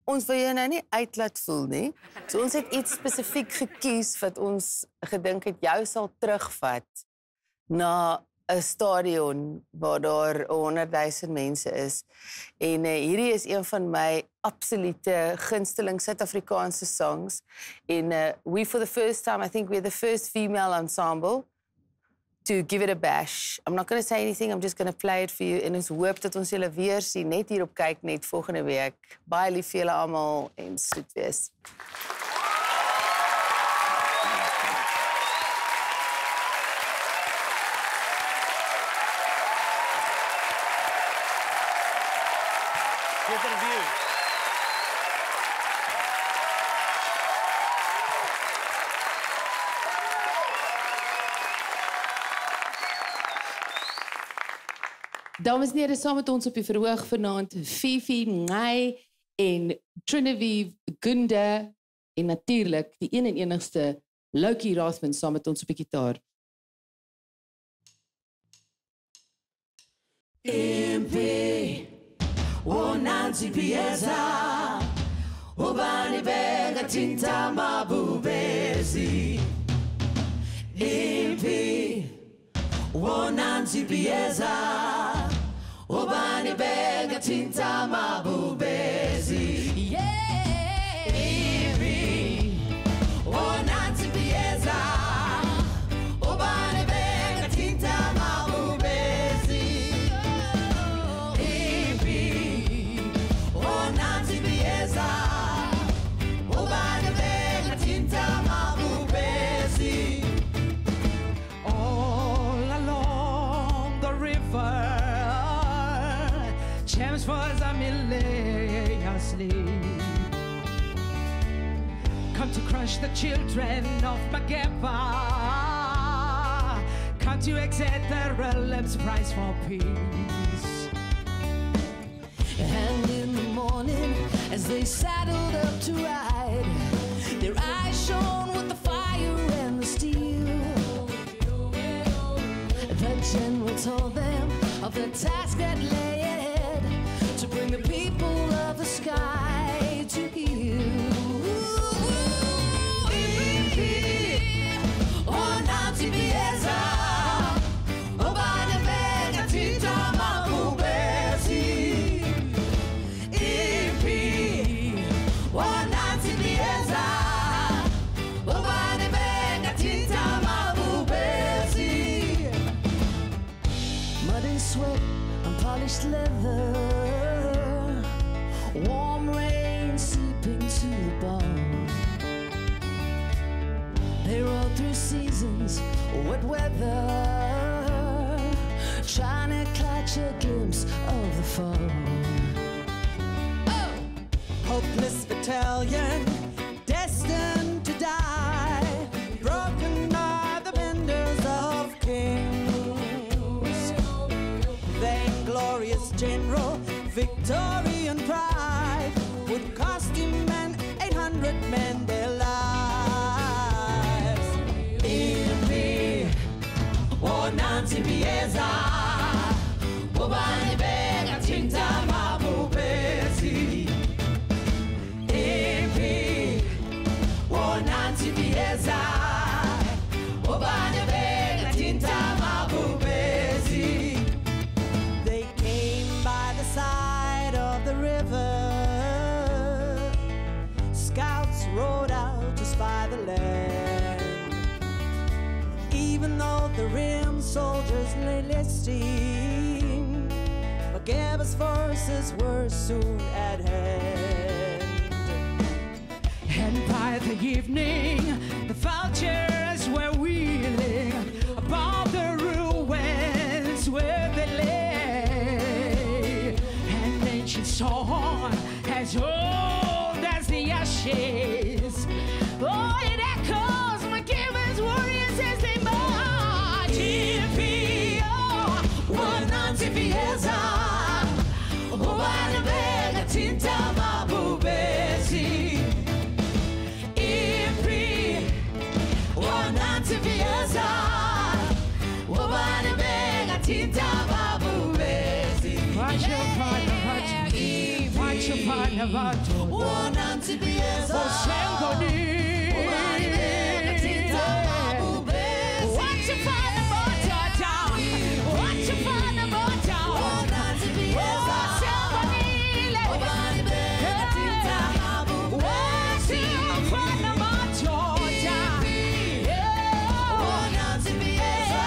ons wil jou nou nie uitlaat voel nie. So ons het iets spesifiek gekies wat ons gedink het jou sal terugvat na 'n stadion waar daar 100,000 mense is. En hierdie is een van my absolute gunsteling Suid-Afrikaanse songs. En we for the first time, I think we're the first female ensemble to give it a bash. I'm not going to say anything, I'm just going to play it for you. En ons hoop dat ons julle weer sien, net hier op Kyk Net volgende week. Baie lief vir julle almal en soet wees. Dames en heren, saam met ons op die verhoog vanaand Fifi Ngai en Trinevive Gunda en natuurlijk die een en enigste Loukie Rathman saam met ons op die gitaar. Impi, Nancy Piazza, Ubani Vega Tinta Mabubezi. Impi, Nancy Piazza, Ubani Vega Tinta Mabubezi. Yeah, Impi, Nancy Piazza, Ubani Vega Tinta Mabubezi. Impi, Nancy Piazza, Ubani Vega Tinta Mabubezi. All along the river, James was a millennium slave, come to crush the children of Mageba, come to exert the realm's price for peace. And in the morning, as they saddled up to ride, their eyes shone with the fire and the steel. The general told them of the task that lay ahead, to bring the people of the sky to you. Oh, Nancy Piazza, oh, Bana Vega Tita Mabubezi. Oh, Nancy Piazza, oh, Bana Vega Tita Mabubezi. Mud and sweat, unpolished leather, warm rain seeping to the bone. They rode through seasons, wet weather, trying to catch a glimpse of the foe. Hopeless battalion, destined to die, broken by the benders of kings. Vainglorious general, Victorian pride, would cost him and 800 men their lives. Impi, oh, Nancy Piazza, oh, Bani Vega Tinta Mabubezi. Impi, oh, Nancy Piazza, oh, Bani Vega Tinta Mabubezi. They came by the side of the river, scouts rode out to spy the land. Even though the rim soldiers lay listing, Magaba's forces were soon at hand. And by the evening, the vultures were wheeling above the ruins where they lay. An ancient song as old as the ashes, oh, it echoes Magaba's warriors as they march. Impi, oh, Nancy Piazza, oh, Bani Vega Tinta Mabubezi. Impi, oh, Nancy Piazza, oh, Bani Vega Tinta Mabubezi. Watch your partner, watch your Wachifana mato Wananti bieza Oshengoni Ubani bega tinta mabubezi Wachifana motata Wachifana mota Wananti bieza Oshengoni Ubani bega tinta mabubezi Wachifana matota Wananti bieza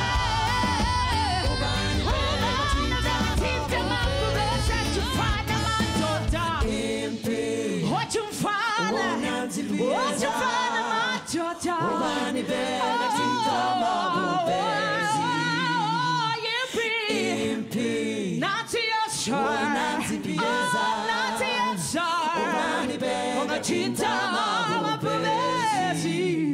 Ubani bega tinta Tinta mabubezi Wachifana matota Wananti bieza Wachifana matota Ubani bega tinta mabubezi Impi Nanti Yashar Wananti bieza Nanti Yashar Ubani bega tinta mabubezi